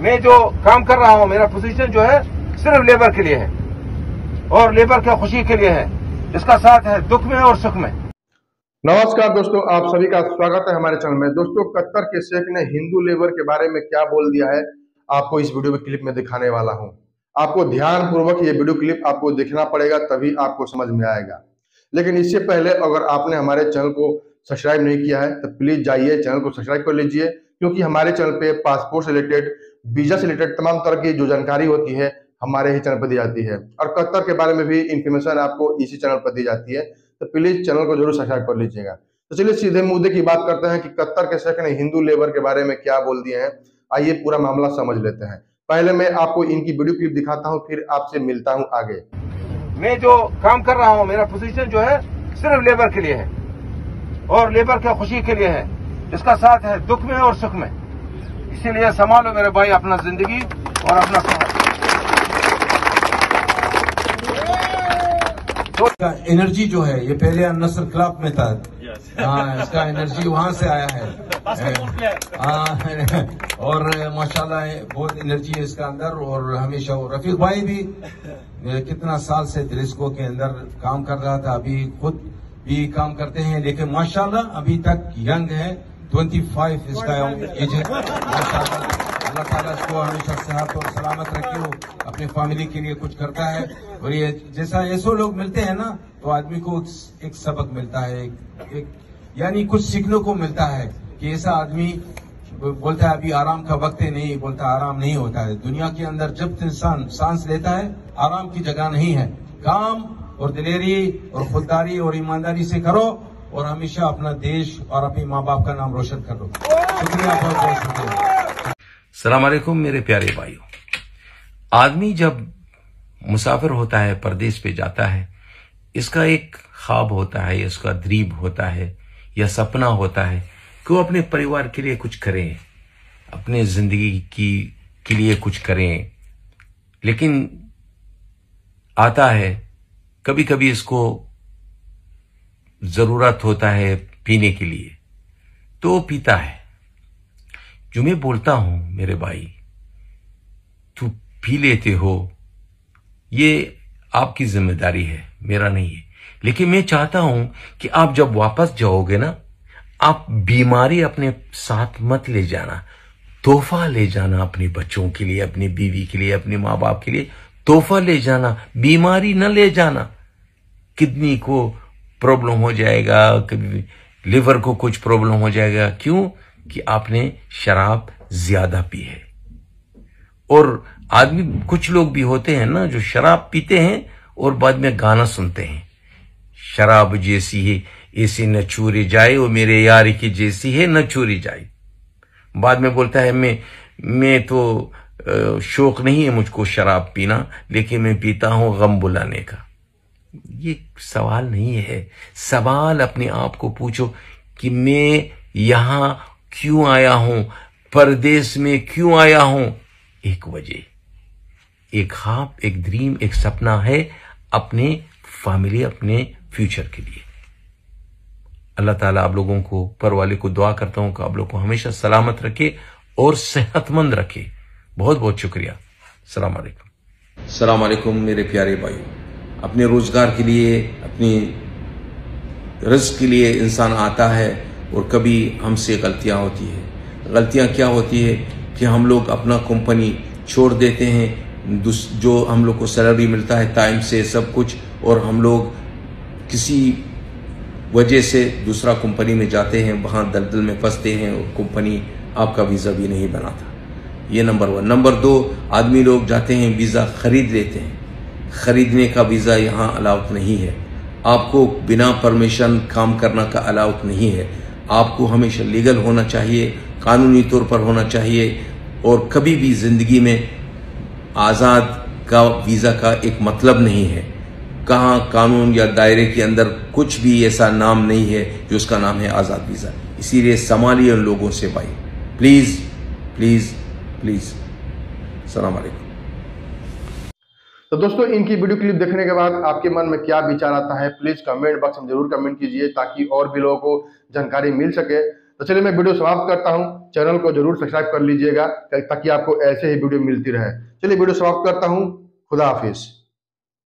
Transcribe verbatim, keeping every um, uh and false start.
मैं जो काम कर रहा हूं, मेरा पोजीशन जो है सिर्फ लेबर के लिए है और लेबर के खुशी के लिए है। इसका साथ है दुख में और सुख में। नमस्कार दोस्तों, आप सभी का स्वागत है हमारे चैनल में। दोस्तों, कतर के शेख ने हिंदू लेबर के बारे में क्या बोल दिया है, आपको इस वीडियो में क्लिप में दिखाने वाला हूं। आपको ध्यान पूर्वक ये वीडियो क्लिप आपको देखना पड़ेगा, तभी आपको समझ में आएगा। लेकिन इससे पहले अगर आपने हमारे चैनल को सब्सक्राइब नहीं किया है तो प्लीज जाइए चैनल को सब्सक्राइब कर लीजिए, क्योंकि हमारे चैनल पे पासपोर्ट से रिलेटेड, वीजा से रिलेटेड तमाम तरह की जो जानकारी होती है हमारे ही चैनल पर दी जाती है, और कतर के बारे में भी इंफॉर्मेशन आपको इसी चैनल पर दी जाती है। तो प्लीज चैनल को जरूर सब्सक्राइब कर लीजिएगा। तो चलिए सीधे मुद्दे की बात करते हैं कि कतर के शेख ने हिंदू लेबर के बारे में क्या बोल दिए हैं। आइए पूरा मामला समझ लेते हैं। पहले मैं आपको इनकी वीडियो क्लिप दिखाता हूं, फिर आपसे मिलता हूं आगे। मैं जो काम कर रहा हूं, मेरा पोजीशन जो है सिर्फ लेबर के लिए है और लेबर के खुशी के लिए है। इसका साथ है दुख में और सुख में। इसीलिए संभालो मेरे भाई अपना जिंदगी और अपना समाज। तो एनर्जी जो है ये पहले अन-नस्र क्लब में था। हाँ, इसका एनर्जी वहां से आया है। हाँ, और माशाल्लाह बहुत एनर्जी है इसका अंदर। और हमेशा वो रफीक भाई भी कितना साल से दिलिस्को के अंदर काम कर रहा था, अभी खुद भी काम करते हैं, लेकिन माशाल्लाह अभी तक यंग है। पच्चीस इसका एज है माशाल्लाह। अल्लाह ताला इसको हमेशा सेहत और सलामत रखे, हो अपनी फैमिली के लिए कुछ करता है। और ये जैसा ऐसे लोग मिलते हैं ना, तो आदमी को एक सबक मिलता है, एक, एक यानी कुछ सीखने को मिलता है कि ऐसा आदमी बोलता है अभी आराम का वक्त है, नहीं बोलता आराम नहीं होता है। दुनिया के अंदर जब इंसान सांस लेता है, आराम की जगह नहीं है। काम और दिलेरी और खुददारी और ईमानदारी से करो और हमेशा अपना देश और अपने माँ बाप का नाम रोशन करो। शुक्रिया, बहुत बहुत शुक्रिया। अस्सलाम वालेकुम मेरे प्यारे भाइयों। आदमी जब मुसाफिर होता है, परदेश पे जाता है, इसका एक ख्वाब होता है, इसका ड्रीम होता है या सपना होता है कि वो अपने परिवार के लिए कुछ करें, अपने जिंदगी की के लिए कुछ करें। लेकिन आता है कभी कभी इसको जरूरत होता है पीने के लिए, तो वो पीता है। जो मैं बोलता हूं मेरे भाई, तू पी लेते हो, ये आपकी जिम्मेदारी है, मेरा नहीं है। लेकिन मैं चाहता हूं कि आप जब वापस जाओगे ना, आप बीमारी अपने साथ मत ले जाना, तोहफा ले जाना अपने बच्चों के लिए, अपनी बीवी के लिए, अपने माँ बाप के लिए तोहफा ले जाना, बीमारी न ले जाना। किडनी को प्रॉब्लम हो जाएगा, कभी लिवर को कुछ प्रॉब्लम हो जाएगा। क्यों? कि आपने शराब ज्यादा पी है। और आदमी, कुछ लोग भी होते हैं ना जो शराब पीते हैं और बाद में गाना सुनते हैं, शराब जैसी है ऐसी न चूरी जाए, वो मेरे यार की जैसी है न चूरी जाए। बाद में बोलता है मैं मैं तो शौक नहीं है मुझको शराब पीना, लेकिन मैं पीता हूं गम बुलाने का। ये सवाल नहीं है। सवाल अपने आप को पूछो कि मैं यहां क्यों आया हूं, परदेश में क्यों आया हूं। एक वजह, एक ख्वाब, एक ड्रीम, एक सपना है अपने फैमिली, अपने फ्यूचर के लिए। अल्लाह ताला आप लोगों को, ऊपर वाले को दुआ करता हूं कि आप लोग को हमेशा सलामत रखे और सेहतमंद रखे। बहुत बहुत शुक्रिया। अस्सलाम वालेकुम। अस्सलाम वालेकुम मेरे प्यारे भाई। अपने रोजगार के लिए, अपनी रिस्क के लिए इंसान आता है और कभी हमसे गलतियां होती है। गलतियां क्या होती है कि हम लोग अपना कंपनी छोड़ देते हैं, जो हम लोग को सैलरी मिलता है टाइम से सब कुछ, और हम लोग किसी वजह से दूसरा कंपनी में जाते हैं, वहाँ दलदल में फंसते हैं और कंपनी आपका वीज़ा भी नहीं बनाता। ये नंबर वन। नंबर दो, आदमी लोग जाते हैं वीज़ा खरीद लेते हैं। खरीदने का वीज़ा यहाँ अलाउड नहीं है। आपको बिना परमिशन काम करना का अलाउड नहीं है। आपको हमेशा लीगल होना चाहिए, कानूनी तौर पर होना चाहिए। और कभी भी जिंदगी में आज़ाद का वीज़ा का एक मतलब नहीं है। कहाँ कानून या दायरे के अंदर कुछ भी ऐसा नाम नहीं है जो उसका नाम है आज़ाद वीज़ा। इसीलिए संभालिए उन लोगों से भाई, प्लीज़ प्लीज़ प्लीज़। अस्सलाम वालेकुम। तो दोस्तों, इनकी वीडियो क्लिप देखने के बाद आपके मन में क्या विचार आता है, प्लीज कमेंट बॉक्स में जरूर कमेंट कीजिए, ताकि और भी लोगों को जानकारी मिल सके। तो चलिए मैं वीडियो समाप्त करता हूं। चैनल को जरूर सब्सक्राइब कर लीजिएगा ताकि आपको ऐसे ही वीडियो मिलती रहे। चलिए वीडियो समाप्त करता हूं। खुदा हाफिज।